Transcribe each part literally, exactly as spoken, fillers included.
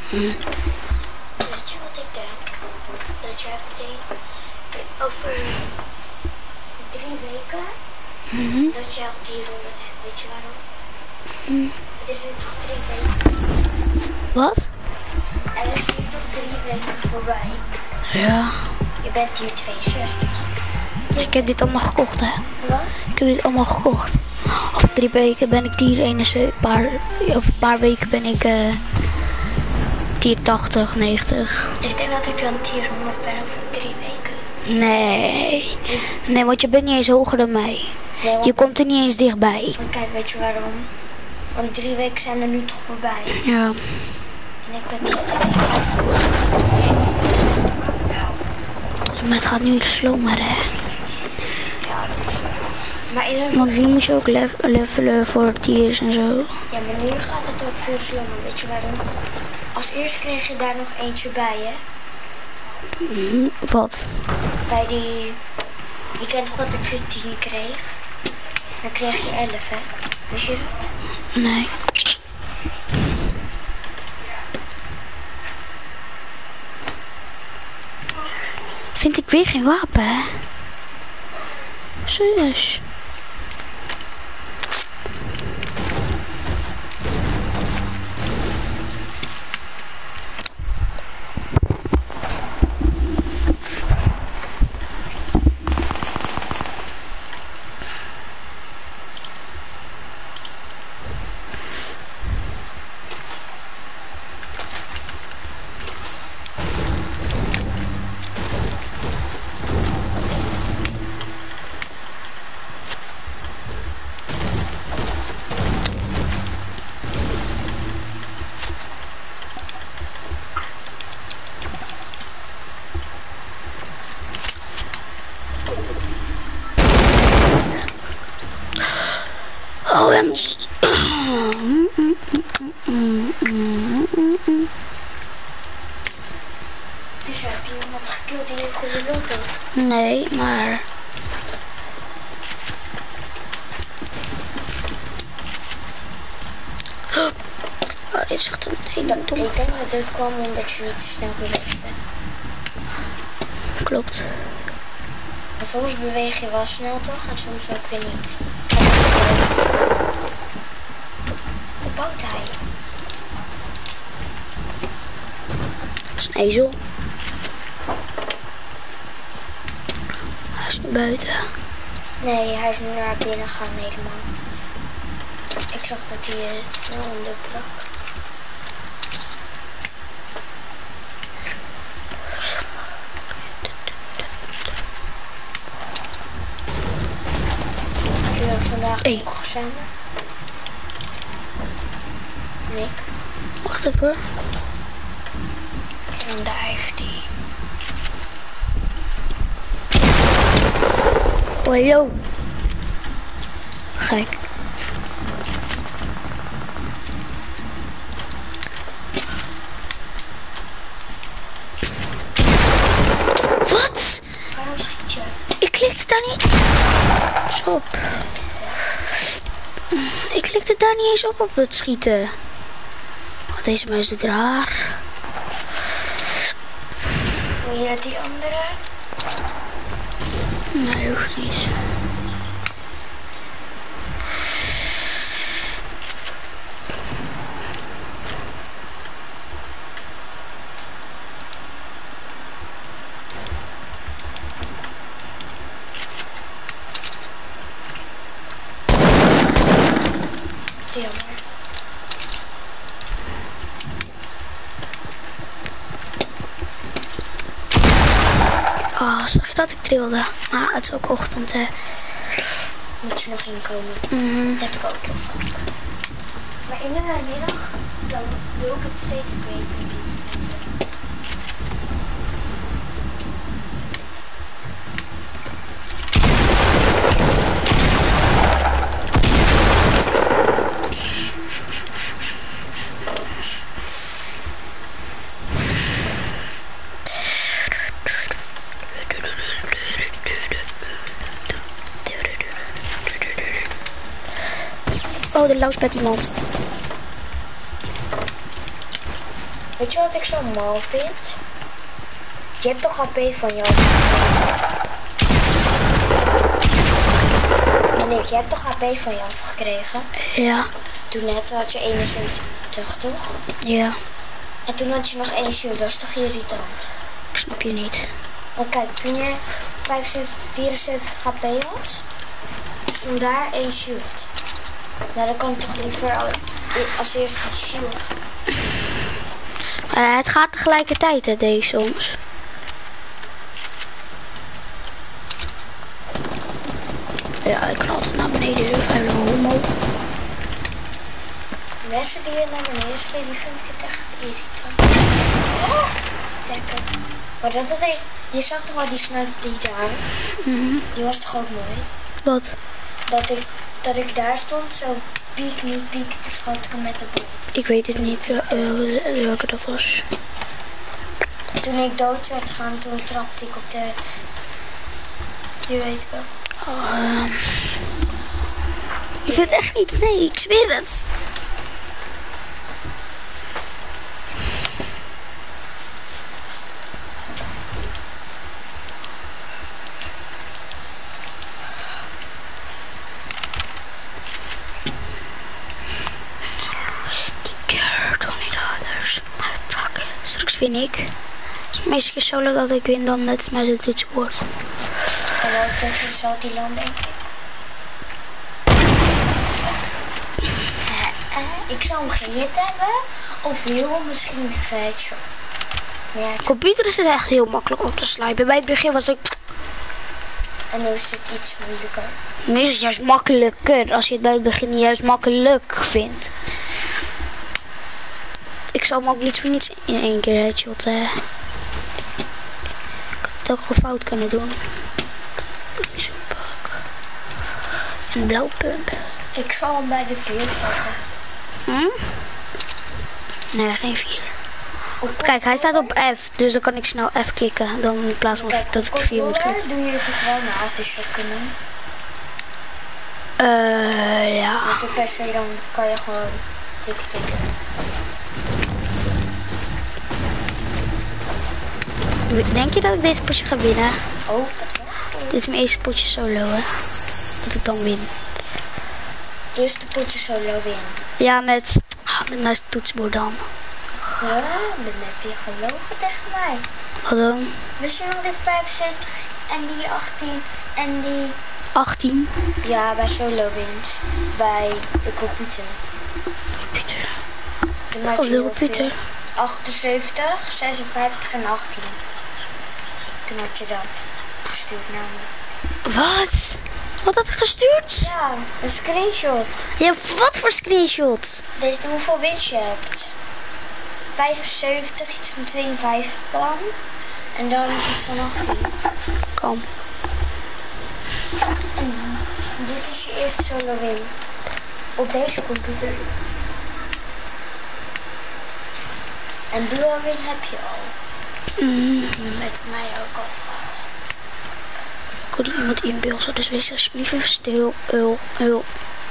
Hm. Weet je wat ik denk? Dat jij meteen over drie weken mm-hmm. dat jij al die honderd hebt. Weet je waarom? Mm. Het is nu toch drie weken. Wat? Er is nu toch drie weken voorbij. Ja. Je bent hier tweeënzestig. Ik heb dit allemaal gekocht, hè? Wat? Ik heb dit allemaal gekocht. Over drie weken ben ik tier eenenzeventig. Paar, over een paar weken ben ik uh, tier tachtig, negentig. Ik denk dat ik dan tier honderd ben over drie weken. Nee. Nee, want je bent niet eens hoger dan mij. Nee, want... Je komt er niet eens dichtbij. Want kijk, weet je waarom? Want drie weken zijn er nu toch voorbij. Ja. En ik ben tier tweeënvijftig. Maar het gaat nu slomer, hè? Ja, dat is waar. Maar in een... Want nu moet je ook lef levelen voor tiers en zo. Ja, maar nu gaat het ook veel slomer. Weet je waarom? Als eerst kreeg je daar nog eentje bij, hè? Mm, wat? Bij die... Je kent toch dat ik veertien kreeg? Dan kreeg je elf, hè? Wist je dat? Nee. Vind ik weer geen wapen, hè? Serieus. O M G. Dus heb je iemand gekild die een goede loot had? Nee, maar... Oh, dit is echt een hele dom. Ik denk dat het kwam omdat je niet te snel beweegde. Klopt. Want soms beweeg je wel snel toch en soms ook weer niet. Hoe bouwt hij? Dat is een ezel. Hij is nu buiten. Nee, hij is nu naar binnen gaan helemaal. Ik zag dat hij het snel onder plak. Zullen we vandaag hey. nog samen? Nick? Wacht even. En dan daar heeft hij. Oh, yo. Gek. Wat? Waarom schiet je? Ik klikte daar niet. Stop. Ik klikte daar niet eens op op het schieten. Oh, deze muis doet raar. Wil je die andere? Nee, hoeft niet. Jammer. Oh, zag je dat ik trilde? Ah, het is ook ochtend, hè. Moet je nog inkomen. Mm-hmm. Dat heb ik ook heel vaak. Maar in de middag, dan doe ik het steeds beter. Oh, de laus met iemand. Weet je wat ik zo mal vind? Je hebt toch H P van jou? Nick, je hebt toch H P van jou gekregen? Ja. Toen net had je eenenzeventig, toch? Ja. En toen had je nog één shield, dat is toch irritant? Ik snap je niet. Want kijk, toen je vijfenzeventig, vierenzeventig H P had, stond daar één shield. Nou, dan kan ik toch liever al, als eerste die shield. Uh, het gaat tegelijkertijd, hè, deze soms. Ja, ik kan altijd naar beneden durven, hele homo. Mensen die naar beneden spelen, die vind ik het echt irritant. Oh, lekker. Maar dat had ik, je zag toch wel die snuit die daar? Mm-hmm. Die was toch ook mooi? Wat? Dat ik, dat ik daar stond, zo piek, niet piek, toen schoot ik hem met de bolt. Ik weet het niet uh, uh, welke dat was. Toen ik dood werd gaan, toen trapte ik op de... Je weet wel. Oh, uh, ik vind het echt niet, nee, ik zweer het. Straks win ik. Het is meestal keer solo dat ik win dan met mijn toetsenbord. En ook dat je zo die land denk ik. Uh, uh, ik zou hem gehit hebben. Of heel misschien een geheadshot. Ja, Computer is het echt heel makkelijk op te slijpen. Bij het begin was ik... En nu is het iets moeilijker. Nu is het juist makkelijker. Als je het bij het begin juist makkelijk vindt. Ik zal hem ook niet voor niets in één keer headshotten. Ik had het ook gewoon fout kunnen doen. Zo'n pak. Een blauw pump. Ik zal hem bij de vier zetten. Hm? Nee, geen vier. Kijk, hij staat op F, dus dan kan ik snel F klikken. Dan in plaats van Kijk, dat ik vier moet klikken. doe je het toch wel naast de shotgun? Eh, uh, ja. Met de P C dan kan je gewoon tik tikken. Denk je dat ik deze potje ga winnen? Oh, dat wel. Dit is mijn eerste potje solo, hè. Dat ik dan win. Eerste potje solo winnen. Ja, met, ah, met mijn toetsenbord dan. Ja, dan heb je gelogen tegen mij. Wat dan? Wist je nog die vijfenzeventig en die achttien en die... achttien? Ja, bij solo wins. Bij de computer. Computer. Oh, de computer. achtenzeventig, zesenvijftig en achttien. Toen had je dat gestuurd naar me. Wat? Wat had ik gestuurd? Ja, een screenshot. Ja, wat voor screenshot? Deze, hoeveel wins je hebt. vijfenzeventig, iets van tweeënvijftig dan. En dan iets van achttien. Kom. En dit is je eerste solo win. Op deze computer. En duo win heb je al. Mm. Met mij ook al gehad. Ik hoorde iemand inbeelden, dus wees alsjeblieft even stil. Ul, ul.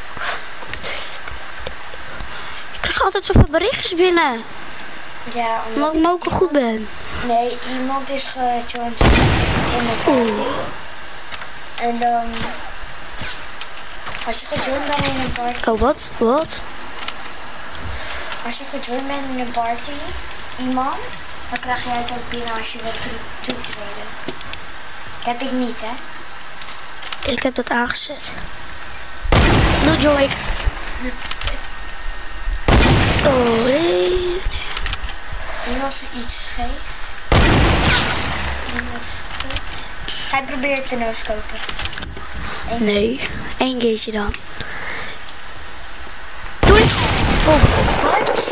Ik krijg altijd zoveel berichtjes binnen. Ja, omdat ik ook goed ben. Nee, iemand is gejoined in mijn party. Oeh. En dan... Als je gejoined bent in een party... Oh, wat? Wat? Als je gejoined bent in een party, iemand, dan krijg jij het ook binnen als je wilt toetreden. Dat heb ik niet, hè? Ik heb dat aangezet. Doe Joy. Oh, nee. Nu was er iets scheef. Dat was goed. Ga je proberen te no-scopen? Nee, één keertje dan. Doei! Oh, wat?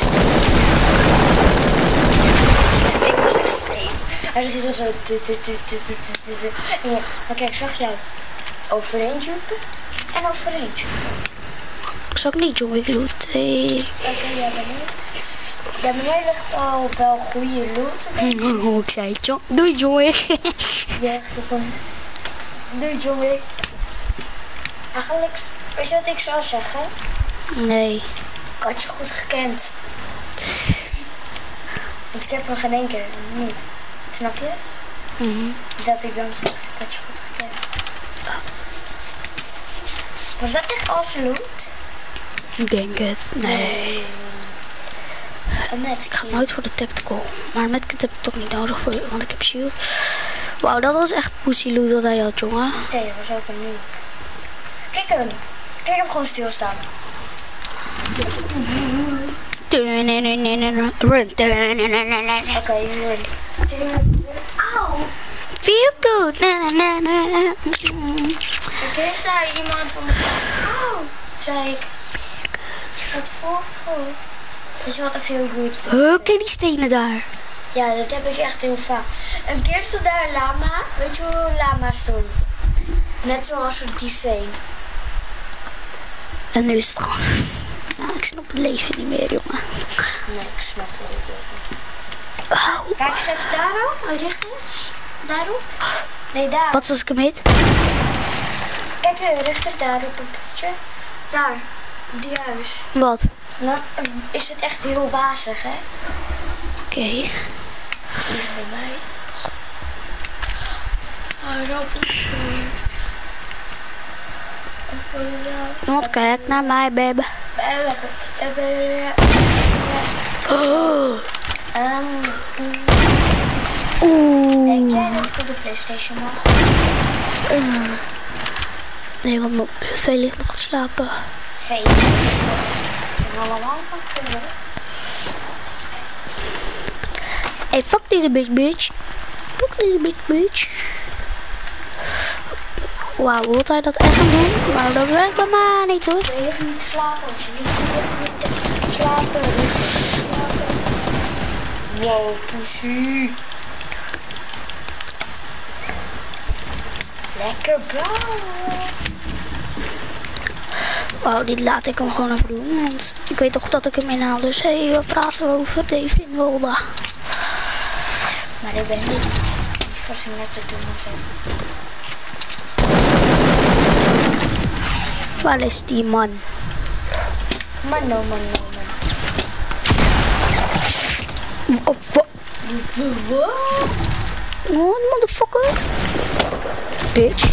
Het ding was echt scheef. Hij zit er zo. Maar kijk, zag jij overheen jumpen en overheen jumpen. Ik zou ook niet John Wick loot. Hey. Oké, okay, ja, beneden. Daar beneden ligt al wel goede loot. Hoe ik zei, John, doei John Wick. Ja, gewoon. Doei John Wick. Eigenlijk, weet je wat ik zou zeggen? Nee. Ik had je goed gekend. Want ik heb hem geen één keer niet. Snap je het? Mhm. Dat ik dan zeg, ik had je goed gekend. Was dat echt als loot? Ik denk het. Nee. Een Ik medkit. ga nooit voor de tactical. Maar met kit heb ik toch niet nodig voor, want ik heb shield. Wauw, dat was echt pussy loot dat hij had, jongen. Nee, dat was ook een nieuw. Kijk hem. Kijk hem gewoon stilstaan. Run. Oké, run. Auw. Feel good. Na, na, na, na. Oké, zei iemand van de kant. Auw. Zei ik. Het voelt goed. Dus wat een feel good. Huh, kijk die stenen daar. Ja, dat heb ik echt heel vaak. Een keer stond daar een lama. Weet je hoe een lama stond? Net zoals op die steen. En nu is het gewoon... Nou, ik snap het leven niet meer, jongen. Nee, ik snap het niet. Oh. Kijk eens even daarop. Richt eens. Daarop. Nee, daar. Wat als ik hem hit? Kijk, richt eens daarop een puntje. Daar. Op die huis. Wat? Nou, is het echt heel wazig, hè? Oké. Okay. Hier bij mij. Iemand kijkt naar mij, baby. Oh. Um, Oeh. denk jij dat ik op de PlayStation mag? Uh. Nee, want mijn veel ligt nog te slapen. Veel. Ze zijn allemaal van kunnen. Hey, fuck deze bitch, bitch. Fuck deze bitch, bitch. Wauw, wil hij dat echt gaan doen? Maar dat werkt bij mij niet, hoor. Je ligt niet te slapen. Als je niet niet te slapen, rustig te slapen. Wow, pussy. Lekker bouwen. Wauw, dit laat ik hem gewoon even doen. Want ik weet toch dat ik hem inhaal. Dus hé, hey, wat praten we over Dave in Wolda? Maar ik ben niet. Die was net te doen of zo. Waar is die man? Man, no, man, no, man. Oh, wat? Wat? What, motherfucker? Bitch.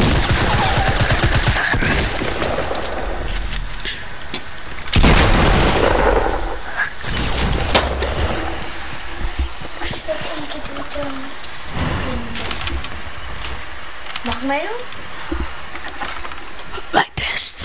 Mag ik meedoen? Mijn best.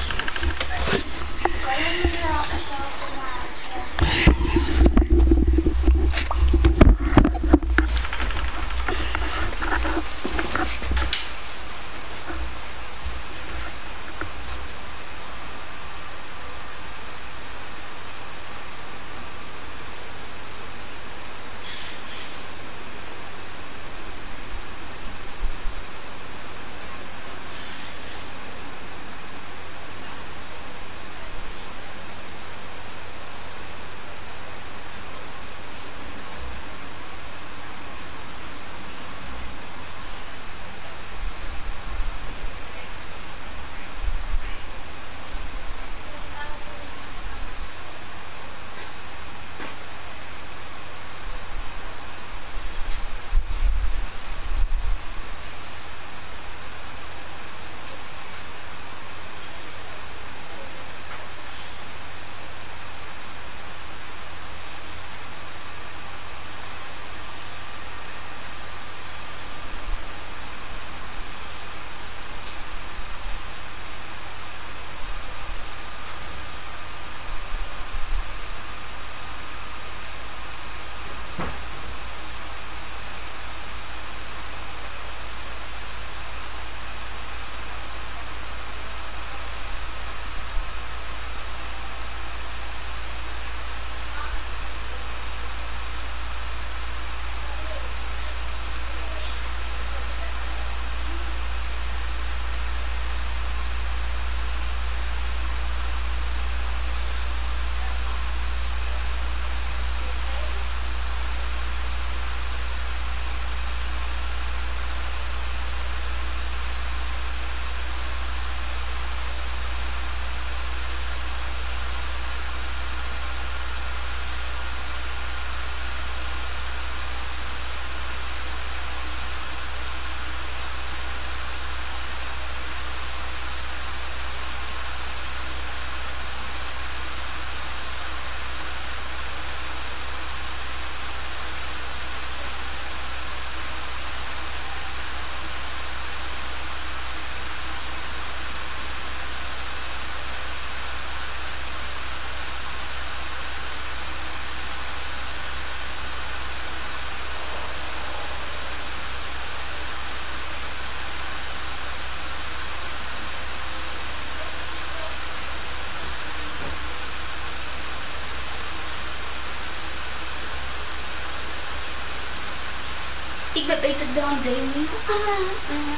Ik ben beter dan Demi. Ah, ah.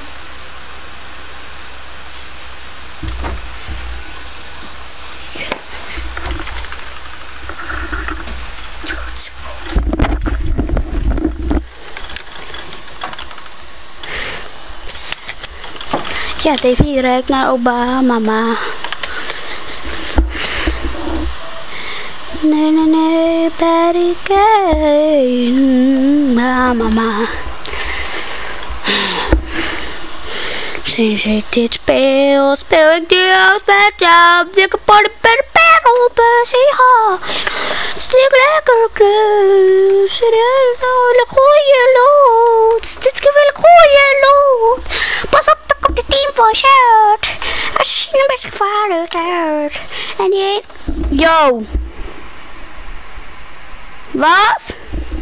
Ja, Davy ruikt naar opa, mama. Nee, nee, nee, Patty Kane, mama. Sinds ik dit speel, speel ik deels met jou. Dikke party bij de perl op een zeehaal. Stik lekker knus. Dit wil ik goeie lood. Dit keer wil ik goeie lood. Pas op, dan komt de team voor shirt. Als je zien een beetje gevaarlijk uit. En die heet... Yo. Wat?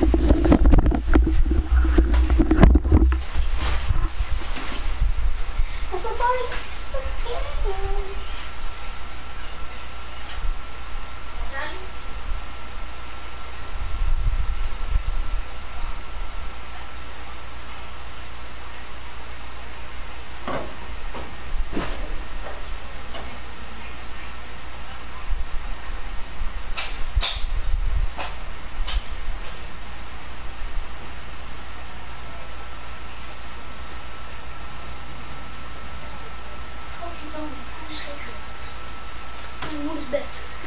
Bed.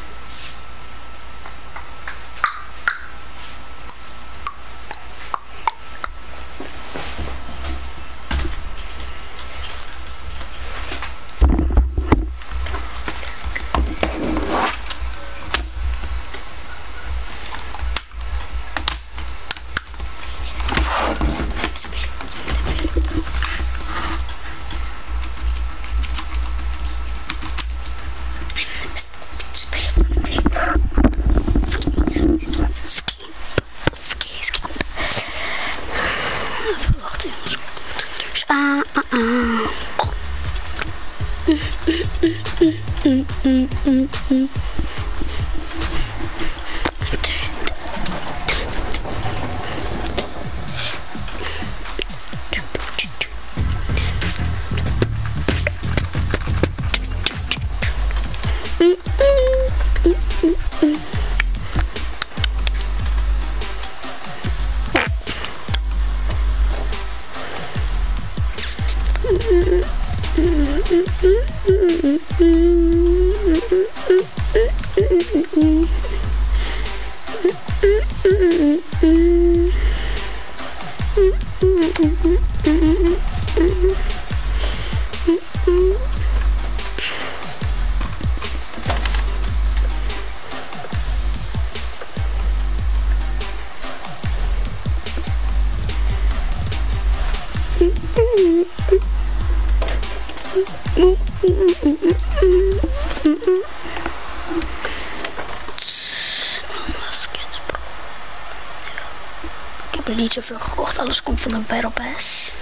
Ik heb er niet zoveel gekocht, alles komt van de Battle Pass.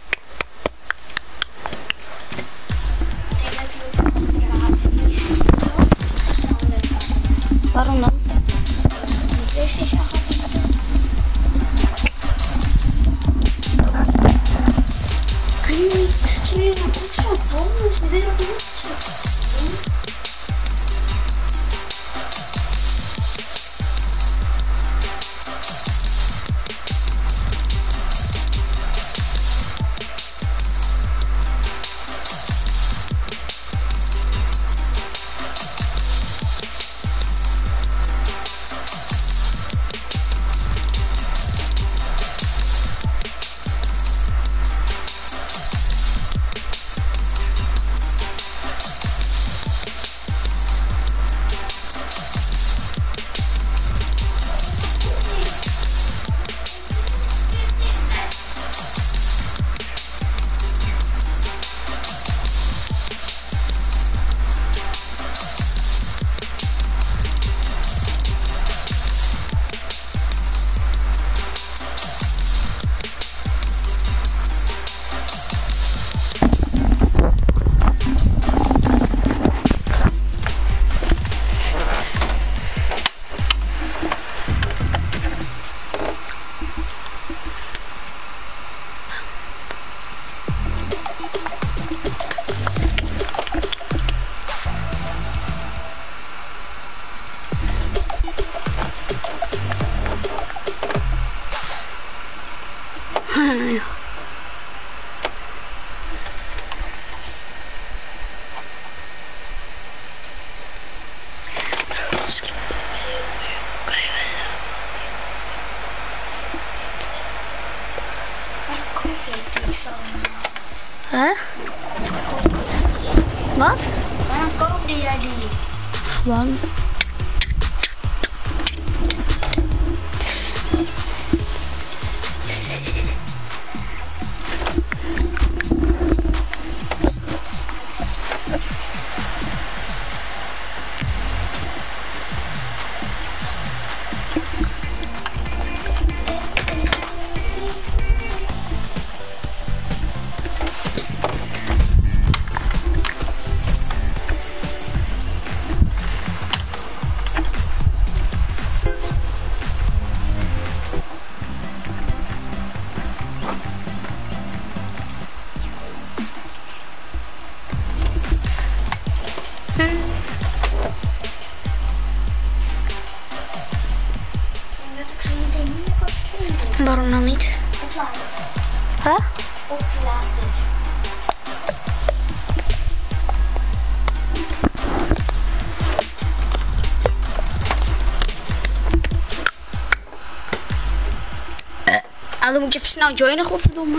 Waarom dan? PlayStation gaat niet. Zijn jullie nou ook zo dom? Dus de wereld niet zo dom. Huh? Wat? Waarom koopte jij die? Gewoon. Waarom dan niet? Opladen. Huh? Opladen. Ah, dan moet je even snel joinen, godverdomme.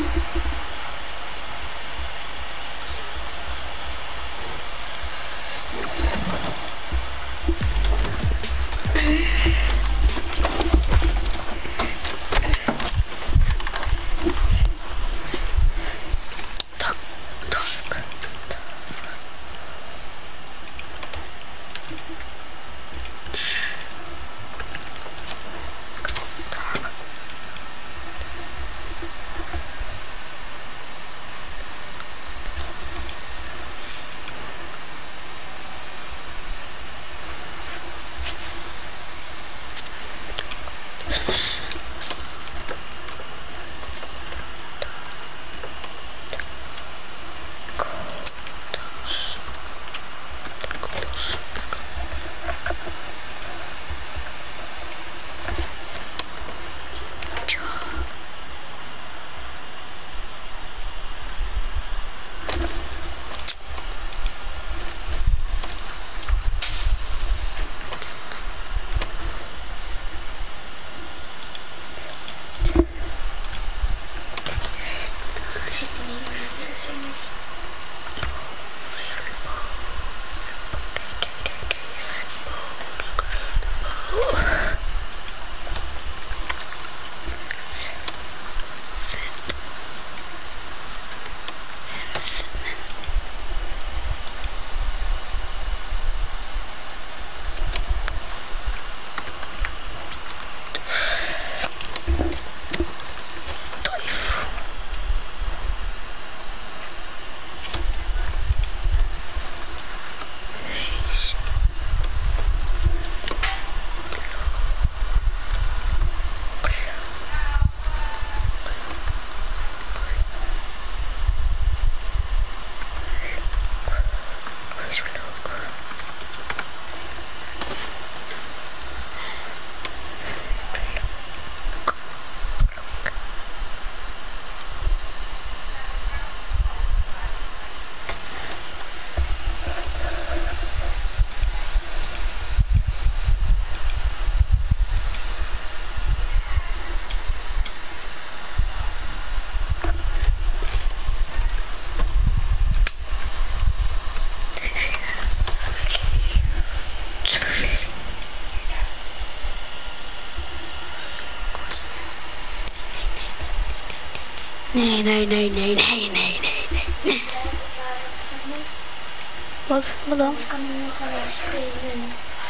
Nee, nee, nee, nee, nee, nee, nee, nee. Wat? Wat dan? Ik kan nu nog gaan spelen.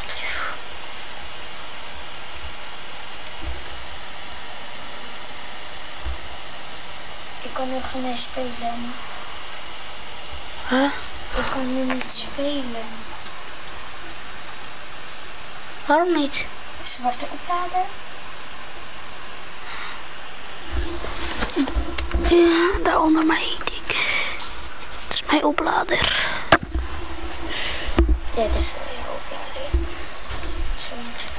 Ik kan nu gaan mee spelen. Huh? Ik kan nu niet spelen. Waarom niet? Zwarte oplader? Ja, daaronder mijn ding. Het is mijn oplader. Dit is voor je oplader. Zo moet je.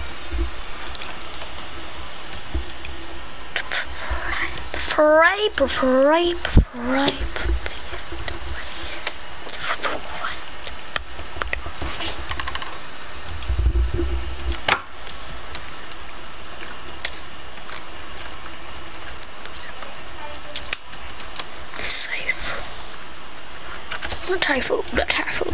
Frape, frape, frape. Safe. hij voelt, dat hij voelt.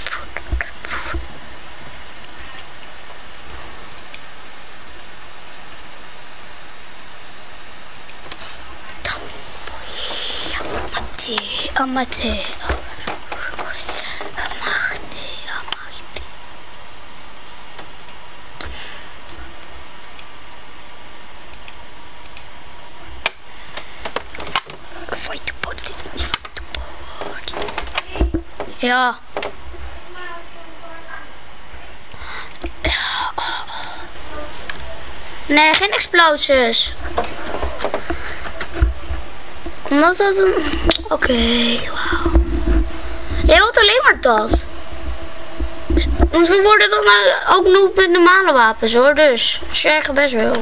Amate, amate. Ja. Nee, geen explosies. Omdat dat een... Oké, okay, wauw. Jij wilt alleen maar dat. Want we worden dan ook nog met normale wapens hoor, dus zeg best wel.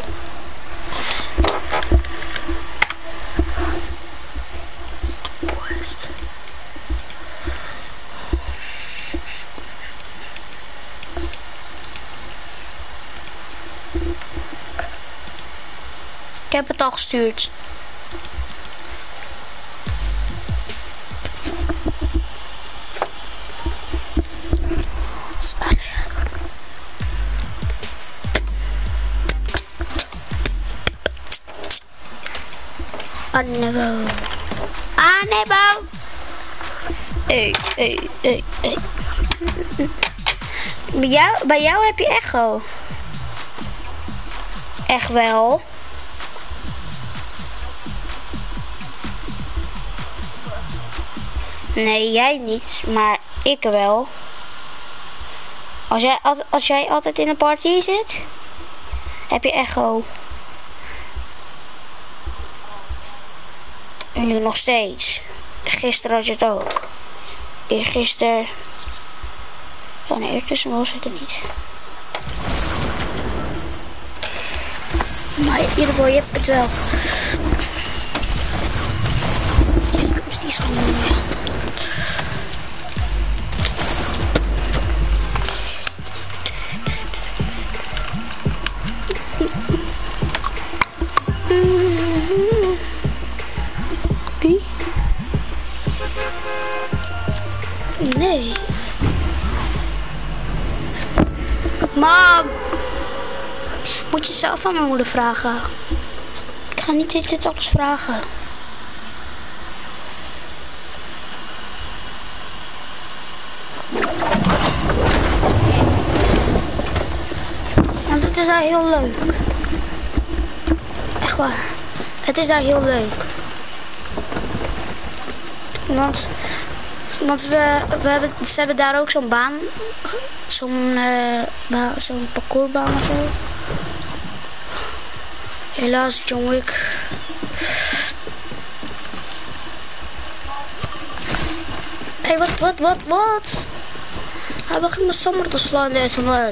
Ik heb het al gestuurd. Annebo. Annebo. Hey, hey, hey, hey. Bij jou, bij jou heb je echo. Echt wel. Nee, jij niet, maar ik wel. Als jij, als jij altijd in een party zit, heb je echo. Nu nog steeds. Gisteren had je het ook. Eergisteren. Oh nee, eergisteren was ik het niet. Maar in ieder geval, je hebt het wel. Is die schoon? Wie? Nee. Mam! Moet je zelf aan mijn moeder vragen. Ik ga niet dit alles vragen. Want het is daar heel leuk. Echt waar. Het is daar heel leuk. Want, want we, we hebben, ze hebben daar ook zo'n baan. Zo'n uh, zo'n parcoursbaan of zo. Helaas, John Wick. Hé, hey, wat, wat, wat, wat? Hij begint me zomaar te slaan, deze man.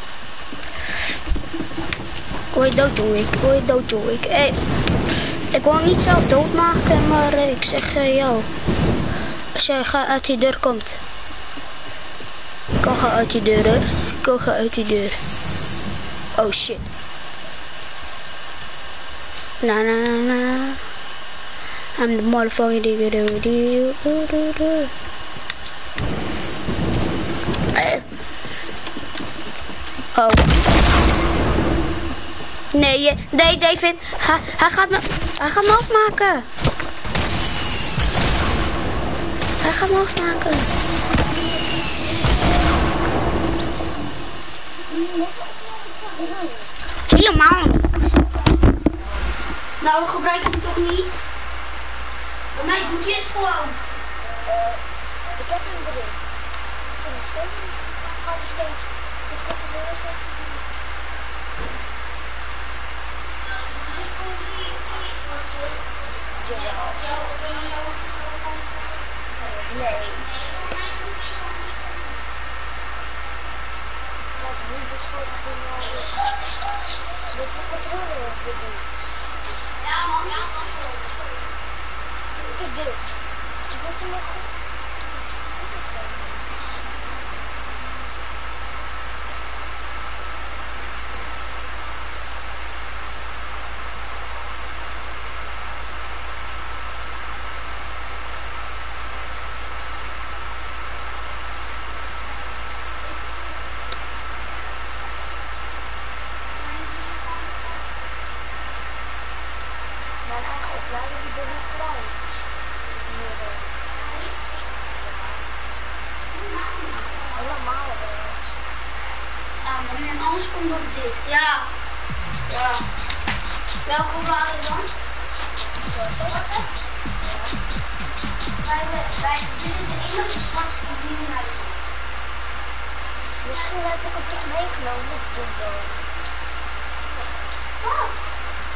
Hoe je dood, John Wick? Hoe je dood, John Wick? Hey, ik wil niet zelf doodmaken, maar uh, ik zeg, uh, yo. Als jij ga uit die deur komt. Ik kan gaan uit die deur, hoor. Ik kan gaan uit die deur. Oh, shit. Na na na na. I'm the motherfucking digger do do do do do. Oh. Nee, je, nee, David. Hij, hij gaat me, hij gaat me afmaken. Hij gaat me afmaken. Helemaal niet. Nou, we gebruiken het toch niet? Bij mij doet je het gewoon. Uh, ik heb hem erin. Ik ga nog steeds. Ik ga nog steeds. Ik heb het wel eens nee. Wat niet beschoten in mij. Dit is de broer of dit niet? Ja, man, ja, het was goed. Ik heb dit. Ik wil er nog goed. waren die er niet kwijt. Helemaal wel. Nou, en anders komt nog dit. Ja. Ja. Welke waren dan? Zwarte? Wij, wij, dit is de enige zwarte die in huis zit. Misschien heb ik hem toch meegenomen op de boom. Wat?